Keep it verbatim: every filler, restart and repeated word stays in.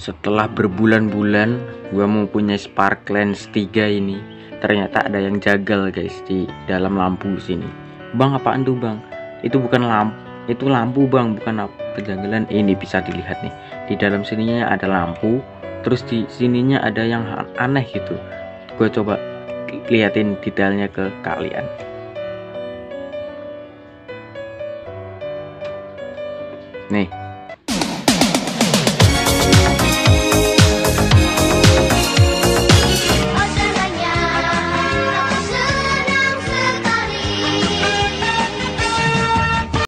Setelah berbulan-bulan gua mau punya Spark Lens tiga ini, ternyata ada yang jagal guys di dalam lampu sini. Bang, apaan tuh bang? Itu bukan lampu, itu lampu bang, bukan apa kejanggalan. Ini bisa dilihat nih, di dalam sininya ada lampu, terus di sininya ada yang aneh gitu. Gue coba liatin detailnya ke kalian. Nih,